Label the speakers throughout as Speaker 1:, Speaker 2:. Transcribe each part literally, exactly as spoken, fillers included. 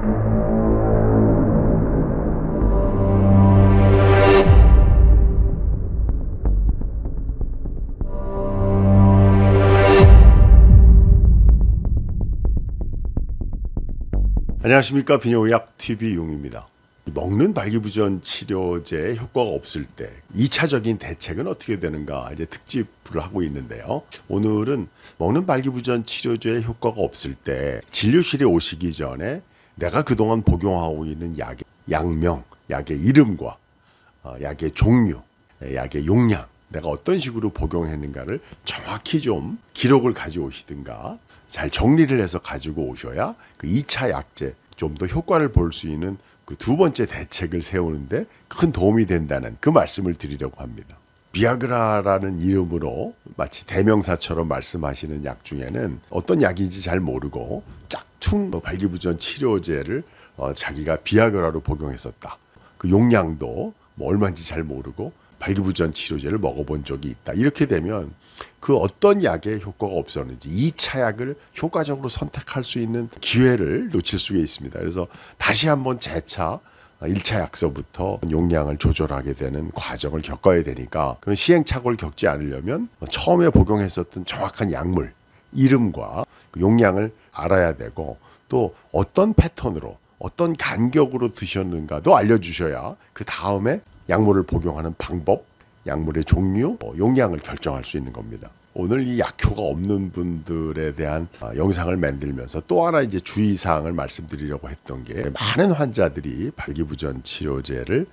Speaker 1: 안녕하십니까. 비뇨의학티비 용입니다. 먹는 발기부전 치료제에 효과가 없을 때 이 차적인 대책은 어떻게 되는가 이제 특집을 하고 있는데요. 오늘은 먹는 발기부전 치료제에 효과가 없을 때 진료실에 오시기 전에 내가 그동안 복용하고 있는 약의 약명, 약의 이름과 약의 종류, 약의 용량, 내가 어떤 식으로 복용했는가를 정확히 좀 기록을 가져오시든가 잘 정리를 해서 가지고 오셔야 그 이 차 약제 좀 더 효과를 볼 수 있는 그 두 번째 대책을 세우는데 큰 도움이 된다는 그 말씀을 드리려고 합니다. 비아그라라는 이름으로 마치 대명사처럼 말씀하시는 약 중에는 어떤 약인지 잘 모르고 짝퉁 발기부전 치료제를 어, 자기가 비아그라로 복용했었다. 그 용량도 뭐 얼마인지 잘 모르고 발기부전 치료제를 먹어본 적이 있다. 이렇게 되면 그 어떤 약에 효과가 없었는지 이 차 약을 효과적으로 선택할 수 있는 기회를 놓칠 수가 있습니다. 그래서 다시 한번 재차 일 차 약서부터 용량을 조절하게 되는 과정을 겪어야 되니까 그런 시행착오를 겪지 않으려면 처음에 복용했었던 정확한 약물 이름과 그 용량을 알아야 되고 또 어떤 패턴으로 어떤 간격으로 드셨는가도 알려주셔야 그 다음에 약물을 복용하는 방법, 약물의 종류, 용량을 결정할 수 있는 겁니다. 오늘 이 약효가 없는 분들에 대한 영상을 만들면서 또 하나 이제 주의사항을 말씀드리려고 했던 게 많은 환자들이 발기부전 치료제를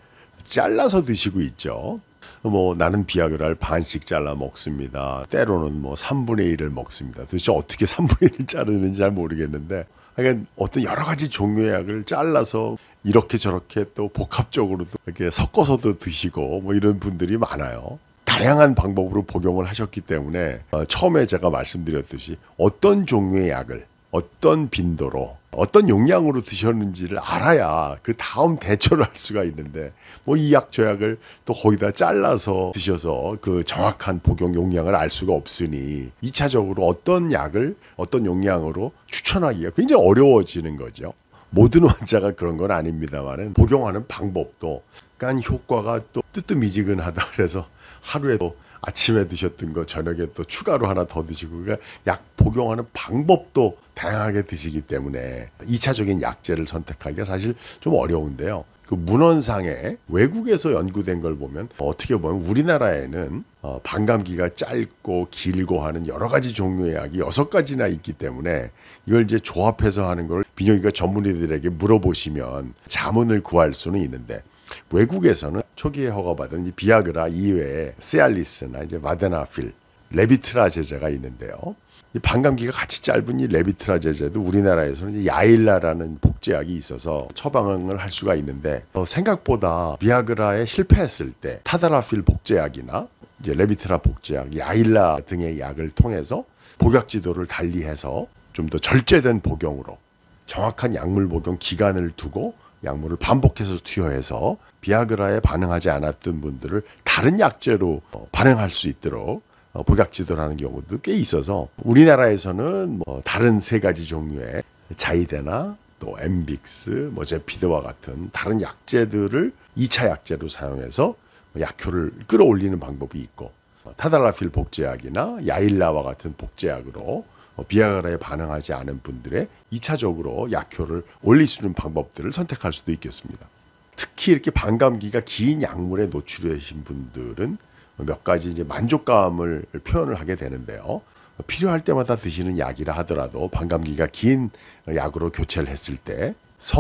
Speaker 1: 잘라서 드시고 있죠. 뭐 나는 비아그라를 반씩 잘라 먹습니다. 때로는 뭐 삼분의 일을 먹습니다. 도대체 어떻게 삼분의 일을 자르는지 잘 모르겠는데 그러니까 어떤 여러 가지 종류의 약을 잘라서 이렇게 저렇게 또 복합적으로도 이렇게 섞어서도 드시고 뭐 이런 분들이 많아요. 다양한 방법으로 복용을 하셨기 때문에 어, 처음에 제가 말씀드렸듯이 어떤 종류의 약을 어떤 빈도로 어떤 용량으로 드셨는지를 알아야 그 다음 대처를 할 수가 있는데 뭐 이 약 저 약을 또 거기다 잘라서 드셔서 그 정확한 복용 용량을 알 수가 없으니 이 차적으로 어떤 약을 어떤 용량으로 추천하기가 굉장히 어려워지는 거죠. 모든 환자가 그런 건 아닙니다만은 복용하는 방법도 약간 효과가 또 뜨뜻미지근하다 그래서 하루에 또 아침에 드셨던 거 저녁에 또 추가로 하나 더 드시고 그러니까 약 복용하는 방법도 다양하게 드시기 때문에 이 차적인 약제를 선택하기가 사실 좀 어려운데요. 그 문헌상에 외국에서 연구된 걸 보면 어떻게 보면 우리나라에는 어 반감기가 짧고 길고 하는 여러 가지 종류의 약이 여섯 가지나 있기 때문에 이걸 이제 조합해서 하는 걸 비뇨기과 전문의들에게 물어보시면 자문을 구할 수는 있는데 외국에서는 초기에 허가받은 이 비아그라 이외에 시알리스나 이제 마데나필, 레비트라제제가 있는데요. 이 반감기가 같이 짧은 이 레비트라제제도 우리나라에서는 이제 야일라라는 복제약이 있어서 처방을 할 수가 있는데 어, 생각보다 비아그라에 실패했을 때 타다라필 복제약이나 이제 레비트라 복제약, 야일라 등의 약을 통해서 복약 지도를 달리해서 좀 더 절제된 복용으로 정확한 약물 복용 기간을 두고 약물을 반복해서 투여해서 비아그라에 반응하지 않았던 분들을 다른 약제로 반응할 수 있도록 복약 지도를 하는 경우도 꽤 있어서 우리나라에서는 뭐 다른 세 가지 종류의 자이데나 또 엠빅스, 뭐 제피드와 같은 다른 약제들을 이 차 약제로 사용해서 약효를 끌어올리는 방법이 있고 타달라필 복제약이나 야일라와 같은 복제약으로 비아그라에 반응하지 않은 분들의 이 차적으로 약효를 올릴 수 있는 방법들을 선택할 수도 있겠습니다. 특히 이렇게 반감기가 긴 약물에 노출되신 분들은 몇 가지 이제 만족감을 표현을 하게 되는데요. 필요할 때마다 드시는 약이라 하더라도 반감기가 긴 약으로 교체를 했을 때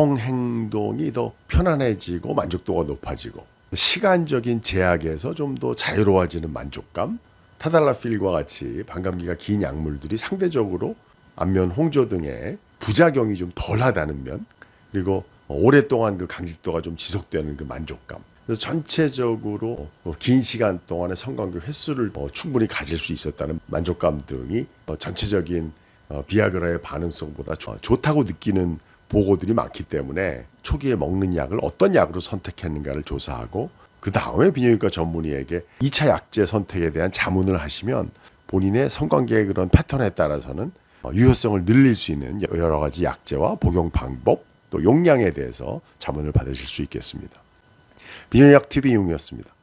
Speaker 1: 성행동이 더 편안해지고 만족도가 높아지고 시간적인 제약에서 좀 더 자유로워지는 만족감, 타달라필과 같이 반감기가 긴 약물들이 상대적으로 안면 홍조 등의 부작용이 좀 덜하다는 면, 그리고 오랫동안 그 강직도가 좀 지속되는 그 만족감. 그래서 전체적으로 긴 시간 동안의 성관계 횟수를 충분히 가질 수 있었다는 만족감 등이 전체적인 비아그라의 반응성보다 좋다고 느끼는 보고들이 많기 때문에 초기에 먹는 약을 어떤 약으로 선택했는가를 조사하고 그 다음에 비뇨기과 전문의에게 이 차 약제 선택에 대한 자문을 하시면 본인의 성관계의 그런 패턴에 따라서는 유효성을 늘릴 수 있는 여러 가지 약제와 복용 방법, 또 용량에 대해서 자문을 받으실 수 있겠습니다. 비전의학 티비 용이었습니다.